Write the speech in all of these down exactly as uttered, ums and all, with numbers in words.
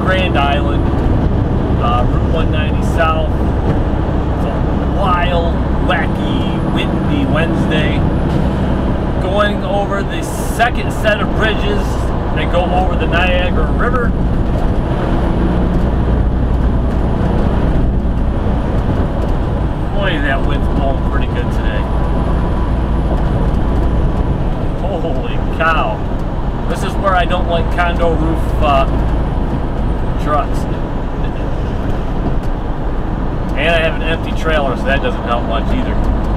Grand Island, uh, Route one ninety South. It's a wild, wacky, windy Wednesday. Going over the second set of bridges that go over the Niagara River. Boy, that wind's blowing pretty good today. Holy cow. This is where I don't like condo roof uh, trucks. And I have an empty trailer, so that doesn't help much either.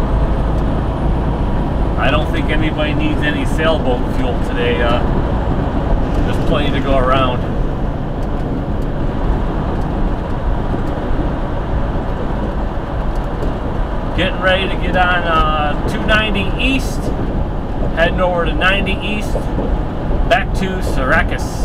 I don't think anybody needs any sailboat fuel today. Uh, there's plenty to go around. Getting ready to get on uh, two ninety East, heading over to ninety East, back to Syracuse.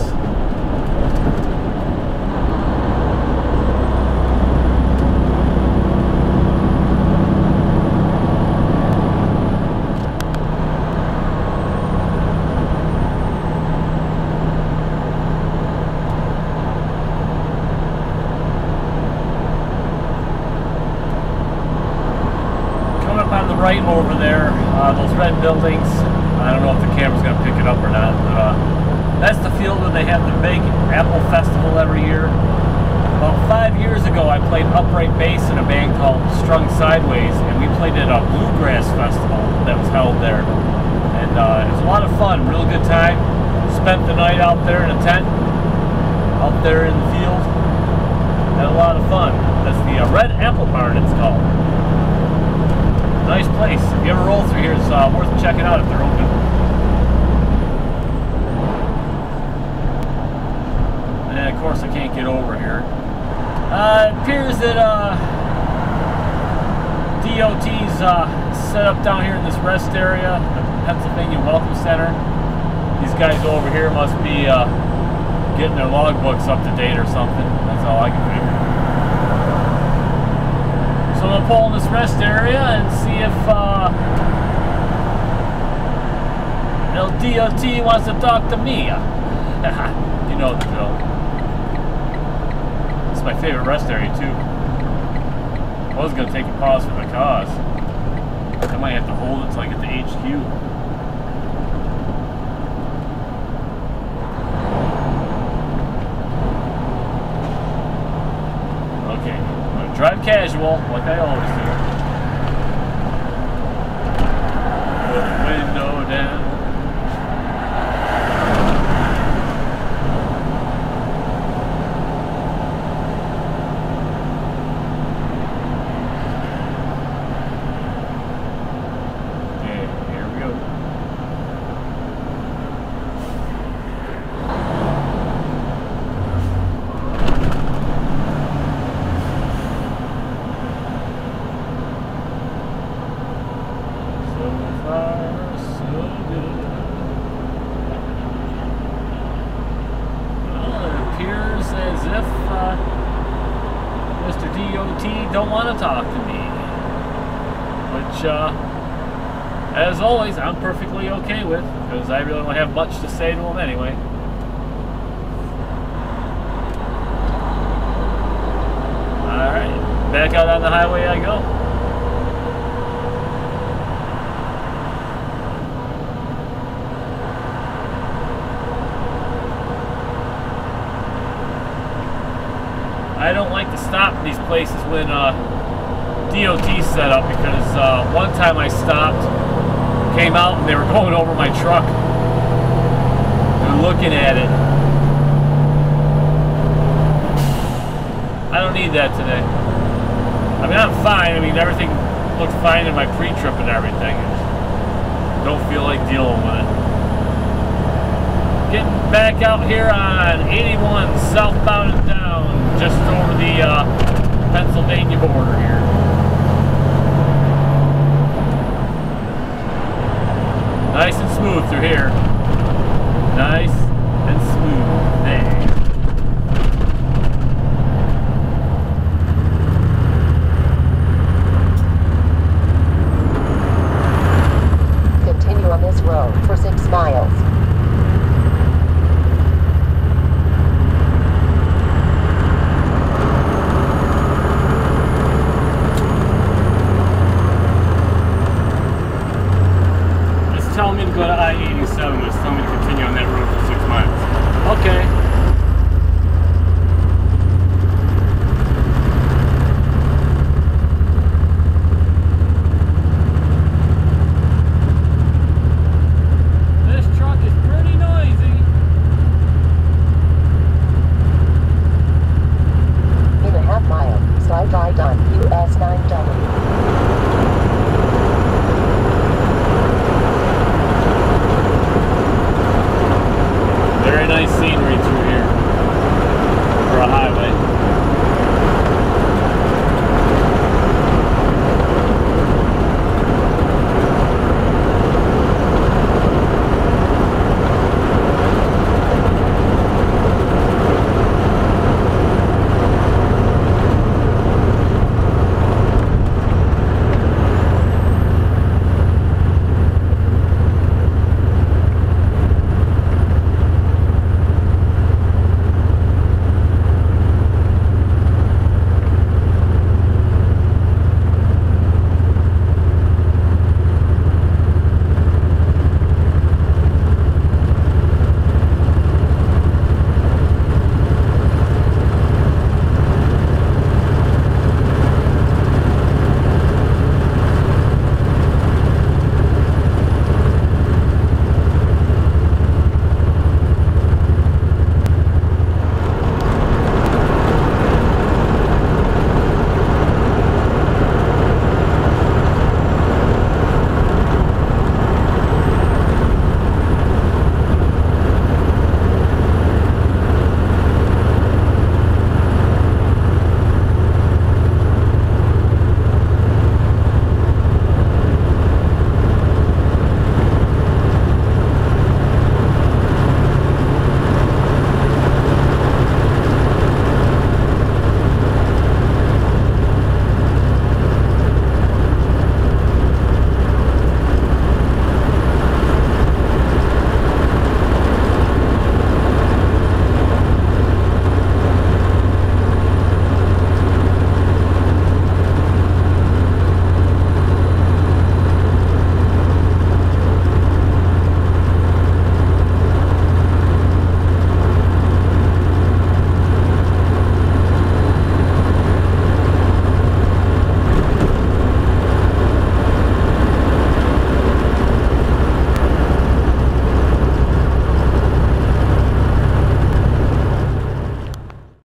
Right over there, uh, those red buildings. I don't know if the camera's going to pick it up or not, but uh, that's the field where they have the big Apple Festival every year. About five years ago, I played upright bass in a band called Strung Sideways, and we played at a bluegrass festival that was held there. And uh, it was a lot of fun, real good time. Spent the night out there in a tent, out there in the field. Had a lot of fun. That's the uh, Red Apple Barn, it's called. Nice place. If you ever roll through here, it's uh, worth checking out if they're open. And of course I can't get over here. Uh, it appears that uh, D O T's uh, set up down here in this rest area, the Pennsylvania Welcome Center. These guys over here must be uh, getting their logbooks up to date or something. That's all I can figure. So I'm gonna pull in this rest area and see if uh, L D O T wants to talk to me. You know the drill. It's my favorite rest area too. I was gonna take a pause for the cause. I might have to hold it until I get to H Q. Drive casual, like I always do. Put the window down. Okay, here we go. Don't want to talk to me, which uh, as always I'm perfectly okay with, because I really don't have much to say to them anyway. Alright, back out on the highway I go. I don't like to stop in these places when uh, D O T's set up, because uh, one time I stopped, came out, and they were going over my truck. They were looking at it. I don't need that today. I mean, I'm fine. I mean, everything looked fine in my pre-trip and everything. I don't feel like dealing with it. Getting back out here on eighty-one southbound and down.